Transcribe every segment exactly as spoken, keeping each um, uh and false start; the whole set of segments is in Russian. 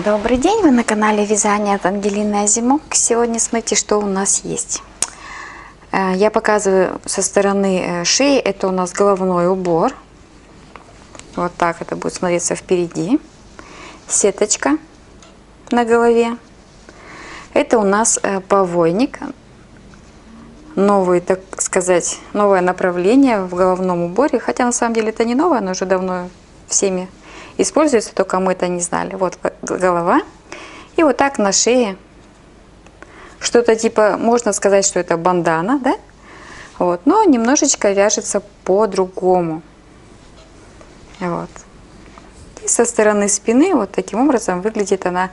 Добрый день, вы на канале Вязание от Ангелины Азимок. Сегодня смотрите, что у нас есть. Я показываю со стороны шеи, это у нас головной убор. Вот так это будет смотреться впереди. Сеточка на голове. Это у нас повойник. Новый, так сказать, новое направление в головном уборе. Хотя на самом деле это не новое, оно уже давно всеми используется, только мы это не знали. Вот голова. И вот так на шее. Что-то типа, можно сказать, что это бандана, да? Вот. Но немножечко вяжется по-другому. Вот. И со стороны спины вот таким образом выглядит она,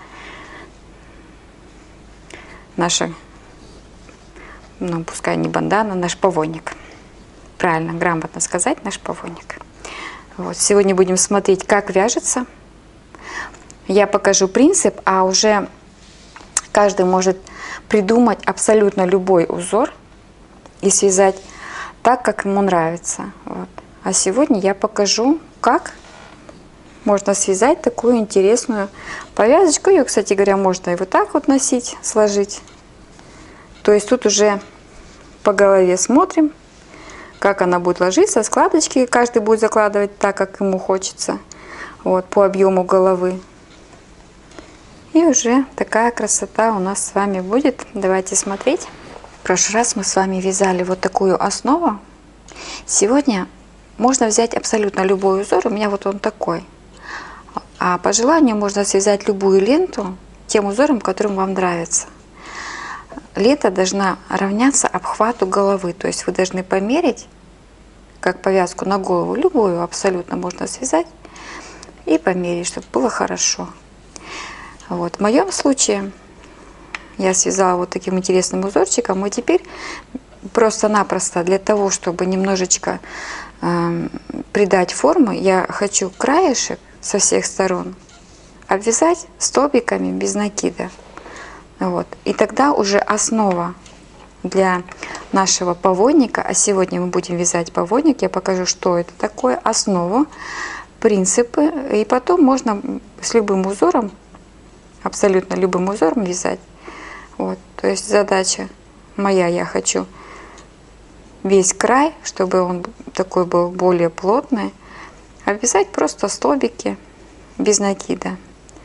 наша, ну пускай не бандана, наш повойник. Правильно, грамотно сказать, наш повойник. Вот. Сегодня будем смотреть, как вяжется. Я покажу принцип, а уже каждый может придумать абсолютно любой узор и связать так, как ему нравится. Вот. А сегодня я покажу, как можно связать такую интересную повязочку. Ее, кстати говоря, можно и вот так вот носить, сложить. То есть тут уже по голове смотрим, как она будет ложиться, складочки каждый будет закладывать так, как ему хочется, вот, по объему головы. И уже такая красота у нас с вами будет. Давайте смотреть. В прошлый раз мы с вами вязали вот такую основу. Сегодня можно взять абсолютно любой узор. У меня вот он такой. А по желанию можно связать любую ленту тем узором, которым вам нравится. Лента должна равняться обхвату головы. То есть вы должны померить, как повязку на голову, любую абсолютно можно связать и померить, чтобы было хорошо. Вот. В моем случае я связала вот таким интересным узорчиком. И теперь просто-напросто для того, чтобы немножечко э, придать форму, я хочу краешек со всех сторон обвязать столбиками без накида. Вот. И тогда уже основа для нашего повойника, а сегодня мы будем вязать повойник, я покажу, что это такое, основу, принципы, и потом можно с любым узором, абсолютно любым узором вязать. Вот. То есть задача моя, я хочу весь край, чтобы он такой был более плотный, обвязать просто столбики без накида.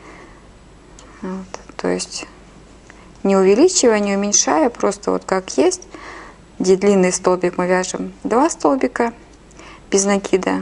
Вот. То есть не увеличивая, не уменьшая, просто вот как есть. Где длинный столбик мы вяжем два столбика без накида,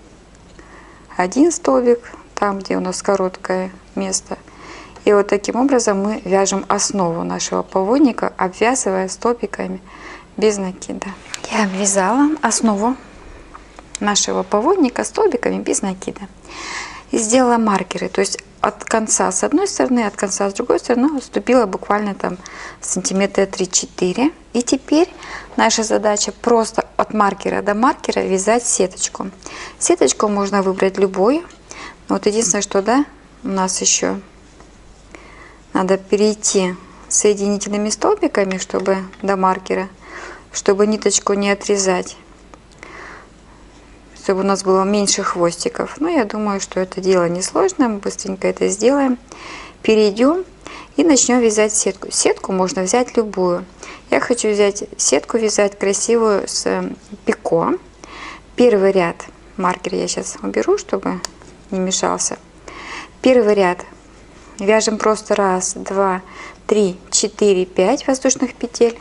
один столбик там, где у нас короткое место. И вот таким образом мы вяжем основу нашего повойника, обвязывая столбиками без накида. Я обвязала основу нашего повойника столбиками без накида. И сделала маркеры, то есть от конца с одной стороны, от конца с другой стороны отступила буквально там сантиметра три-четыре. И теперь наша задача просто от маркера до маркера вязать сеточку. Сеточку можно выбрать любую. Вот единственное, что да, у нас еще надо перейти соединительными столбиками, чтобы до маркера, чтобы ниточку не отрезать, чтобы у нас было меньше хвостиков. Но я думаю, что это дело несложное, мы быстренько это сделаем. Перейдем и начнем вязать сетку. Сетку можно взять любую. Я хочу взять сетку, вязать красивую с пико. Первый ряд, маркер я сейчас уберу, чтобы не мешался. Первый ряд вяжем просто раз, два, три, четыре, пять воздушных петель.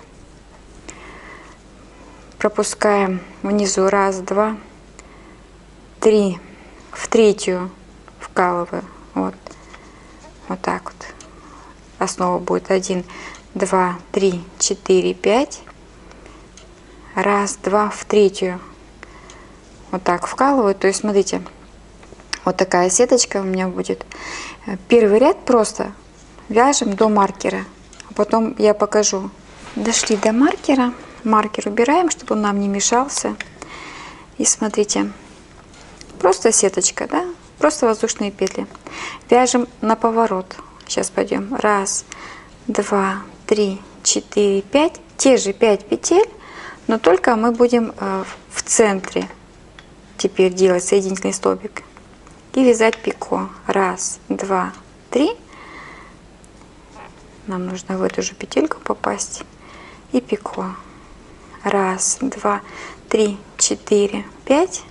Пропускаем внизу раз, два, три, в третью вкалываю, вот, вот так вот. Основа будет один, два, три, четыре, пять, раз, два, в третью, вот так вкалываю. То есть смотрите, вот такая сеточка у меня будет. Первый ряд просто вяжем до маркера, а потом я покажу. Дошли до маркера, маркер убираем, чтобы он нам не мешался. И смотрите, просто сеточка, да, просто воздушные петли. Вяжем на поворот. Сейчас пойдем. Раз, два, три, четыре, пять. Те же пять петель, но только мы будем в центре теперь делать соединительный столбик и вязать пико. Раз, два, три. нам нужно в эту же петельку попасть. И пико. Раз, два, три, четыре, пять.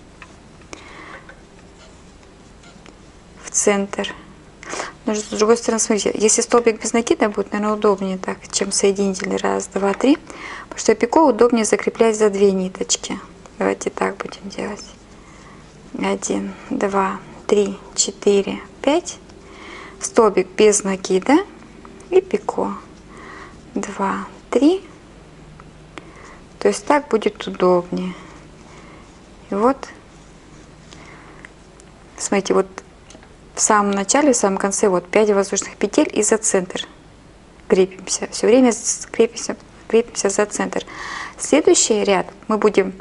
В центр. Но с другой стороны, смотрите, если столбик без накида будет, наверное, удобнее так, чем соединитель. Раз, два, три. Потому что пико удобнее закреплять за две ниточки. Давайте так будем делать. Один, два, три, четыре, пять. Столбик без накида и пико. Два, три. То есть так будет удобнее. И вот, смотрите, вот в самом начале, в самом конце вот пять воздушных петель и за центр крепимся. Все время крепимся, крепимся за центр. Следующий ряд мы будем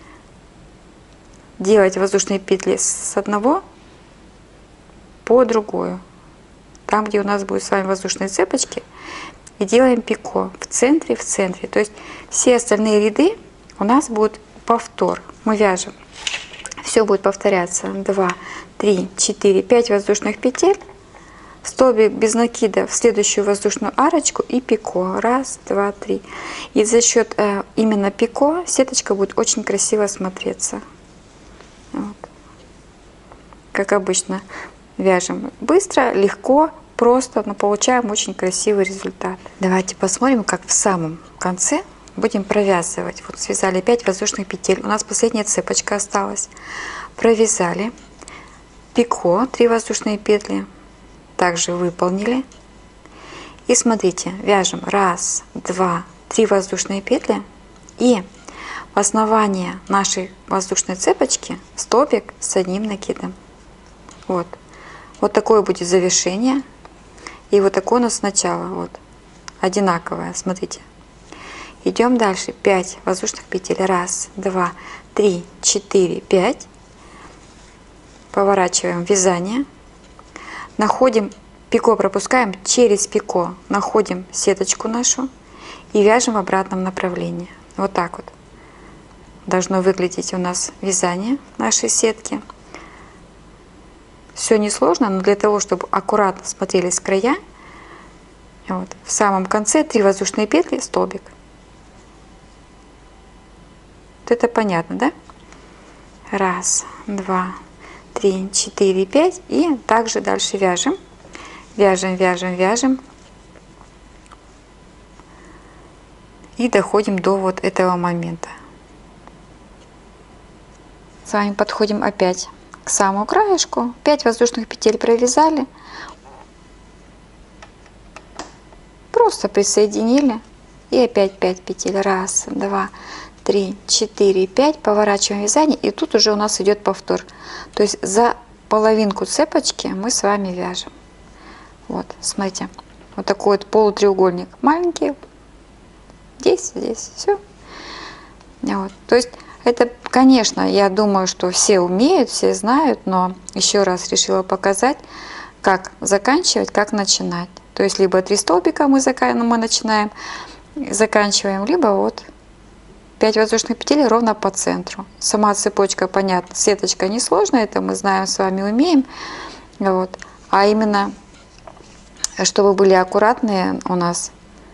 делать воздушные петли с одного по другую. Там, где у нас будут с вами воздушные цепочки, и делаем пико в центре, в центре. То есть все остальные ряды у нас будут повтор. Мы вяжем. Все будет повторяться. два, три, четыре, пять воздушных петель. Столбик без накида в следующую воздушную арочку и пико. Раз, два, три. И за счет э, именно пико сеточка будет очень красиво смотреться. Вот. Как обычно, вяжем быстро, легко, просто, но получаем очень красивый результат. Давайте посмотрим, как в самом конце будем провязывать. Вот связали пять воздушных петель. У нас последняя цепочка осталась. Провязали. Пико, три воздушные петли. Также выполнили. И смотрите, вяжем раз, два, три воздушные петли. И в основание нашей воздушной цепочки столбик с одним накидом. Вот. Вот такое будет завершение. И вот такое у нас сначала. Вот. Одинаковое. Смотрите. Идем дальше. пять воздушных петель. Раз, два, три, четыре, пять. Поворачиваем вязание. Находим пико, пропускаем через пико. Находим сеточку нашу. И вяжем в обратном направлении. Вот так вот должно выглядеть у нас вязание нашей сетки. Все несложно, но для того, чтобы аккуратно смотрелись края, вот, в самом конце три воздушные петли, столбик. Вот это понятно, да? Раз, два, три, четыре, пять. И также дальше вяжем. Вяжем, вяжем, вяжем. И доходим до вот этого момента. С вами подходим опять к самому краешку. пять воздушных петель провязали. Просто присоединили. И опять пять петель. Раз, два, три, четыре, пять. Поворачиваем вязание. И тут уже у нас идет повтор. То есть за половинку цепочки мы с вами вяжем. Вот, смотрите. Вот такой вот полутреугольник. Маленький. Здесь, здесь. Все. Вот. То есть это, конечно, я думаю, что все умеют, все знают, но еще раз решила показать, как заканчивать, как начинать. То есть либо три столбика мы, мы начинаем, заканчиваем, либо вот пять воздушных петель ровно по центру. Сама цепочка, понятно, сеточка несложная, это мы знаем, с вами умеем. Вот. А именно, чтобы были аккуратные у нас,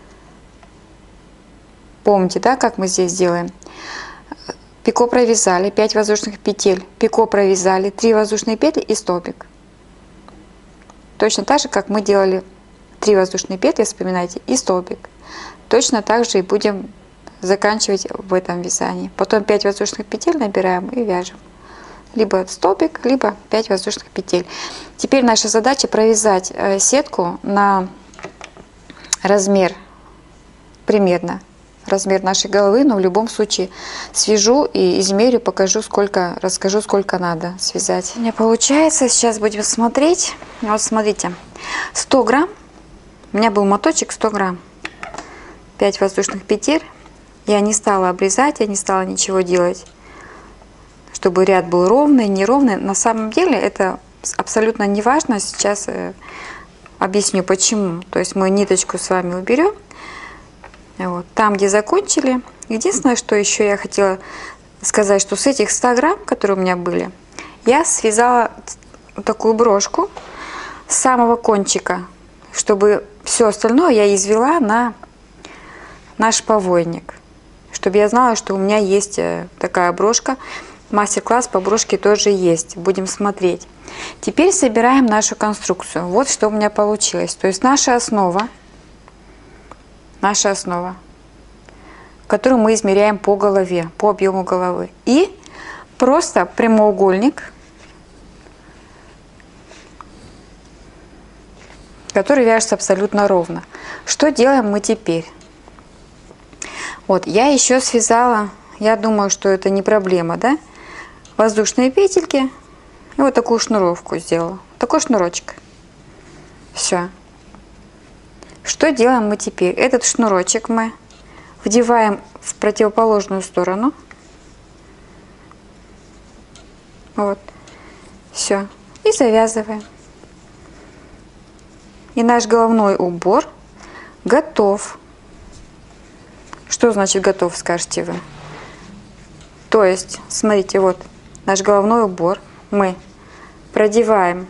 помните, да, как мы здесь делаем? Пико провязали, пять воздушных петель, пико провязали, три воздушные петли и столбик. Точно так же, как мы делали три воздушные петли, вспоминайте, и столбик. Точно так же и будем заканчивать в этом вязании. Потом пять воздушных петель набираем и вяжем. Либо столбик, либо пять воздушных петель. Теперь наша задача провязать сетку на размер примерно. Размер нашей головы, но в любом случае свяжу и измерю, покажу, сколько, расскажу, сколько надо связать. У меня получается, сейчас будем смотреть. Вот смотрите, сто грамм, у меня был моточек сто грамм, пять воздушных петель. Я не стала обрезать, я не стала ничего делать, чтобы ряд был ровный, неровный. На самом деле это абсолютно не важно. Сейчас объясню почему. То есть мы ниточку с вами уберем. Вот. Там, где закончили. Единственное, что еще я хотела сказать, что с этих ста грамм, которые у меня были, я связала такую брошку с самого кончика чтобы все остальное я извела на наш повойник. Чтобы я знала, что у меня есть такая брошка. Мастер-класс по брошке тоже есть. Будем смотреть. Теперь собираем нашу конструкцию. Вот что у меня получилось. То есть наша основа, наша основа, которую мы измеряем по голове, по объему головы. И просто прямоугольник, который вяжется абсолютно ровно. Что делаем мы теперь? Вот, я еще связала, я думаю, что это не проблема, да? Воздушные петельки и вот такую шнуровку сделала. Такой шнурочек. Все. Что делаем мы теперь? Этот шнурочек мы вдеваем в противоположную сторону. Вот. Все. И завязываем. И наш головной убор готов. Что значит готов, скажете вы? То есть, смотрите, вот наш головной убор мы продеваем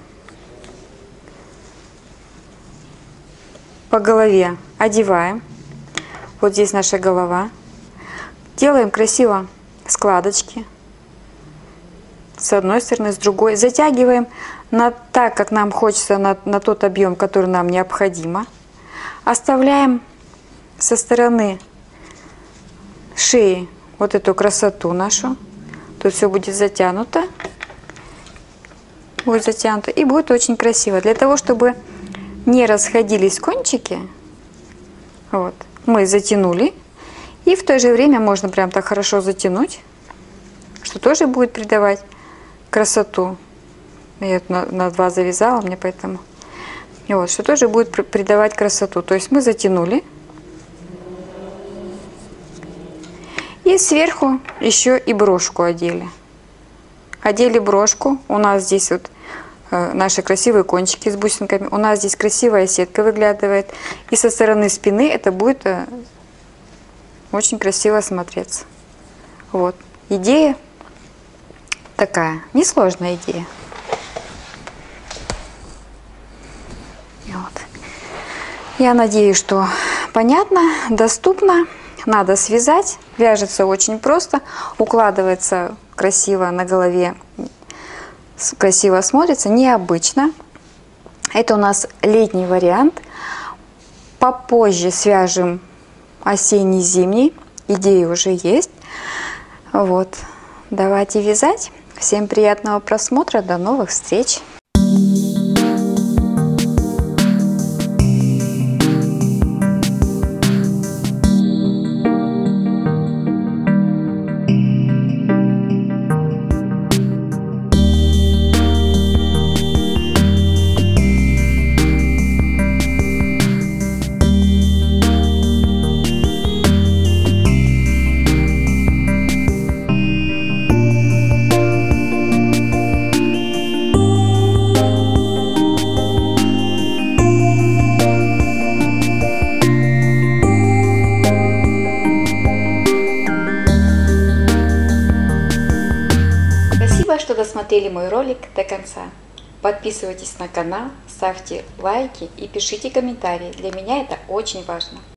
по голове, одеваем. Вот здесь наша голова. Делаем красиво складочки с одной стороны, с другой. Затягиваем на, так, как нам хочется, на, на тот объем, который нам необходимо. Оставляем со стороны шеи вот эту красоту нашу. Тут все будет затянуто. Будет затянуто. И будет очень красиво. Для того, чтобы не расходились кончики, вот, мы затянули. И в то же время можно прям так хорошо затянуть, что тоже будет придавать красоту. Я на, на два завязала, мне поэтому. И вот, что тоже будет придавать красоту. То есть мы затянули. И сверху еще и брошку одели. Одели брошку. У нас здесь вот э, наши красивые кончики с бусинками. У нас здесь красивая сетка выглядывает. И со стороны спины это будет э, очень красиво смотреться. Вот. Идея такая. Несложная идея. Вот. Я надеюсь, что понятно, доступно. Надо связать. Вяжется очень просто. Укладывается красиво на голове. Красиво смотрится. Необычно. Это у нас летний вариант. Попозже свяжем осенний-зимний. Идеи уже есть. Вот. Давайте вязать. Всем приятного просмотра. До новых встреч. Спасибо, что досмотрели мой ролик до конца. Подписывайтесь на канал, ставьте лайки и пишите комментарии. Для меня это очень важно.